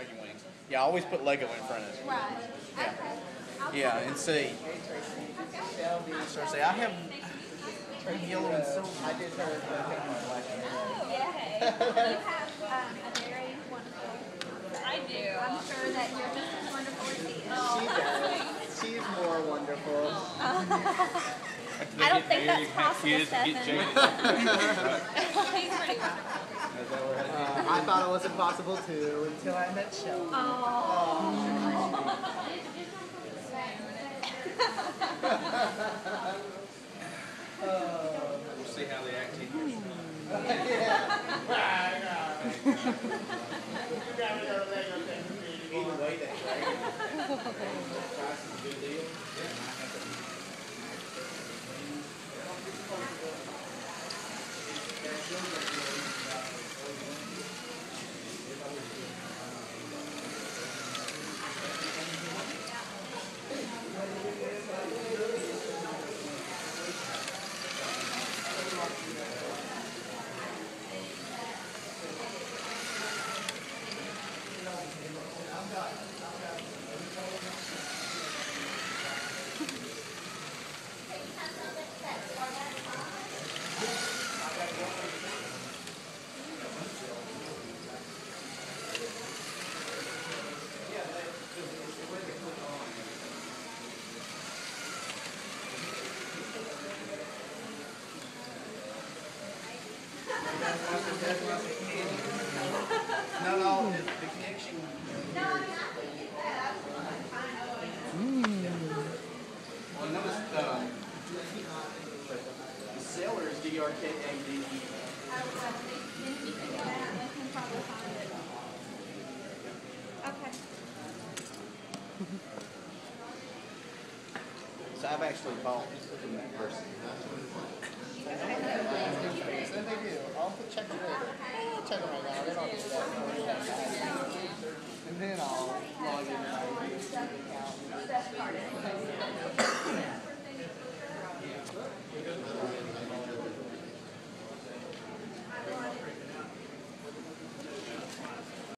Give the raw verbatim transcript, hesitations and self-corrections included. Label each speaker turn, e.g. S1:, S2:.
S1: turkey wings. Yeah, I always put Lego in front of it.
S2: Right.
S1: Yeah.
S2: Okay.
S1: Yeah, and see. So say I have yellow and silver.
S3: I did her black and
S2: Oh, yeah. You have um, a very wonderful.
S4: I do.
S2: I'm sure that you're just as wonderful as he is.
S3: She does. She's more wonderful.
S2: I don't think that's possible, Stephen.
S4: He's pretty wonderful.
S3: Uh, I thought it was impossible too until I met Shelby.
S2: Oh.
S1: We'll see how they act ten years from now. Either way, that's right. Price is a good deal. No, no, the, the connection. Well, notice uh, the seller is D R K A D E.
S2: Okay.
S1: So I've actually bought from that person.
S3: Then they do. I'll have to check it later. I'll check it right now. They don't do that. And then I'll log in and I use the account.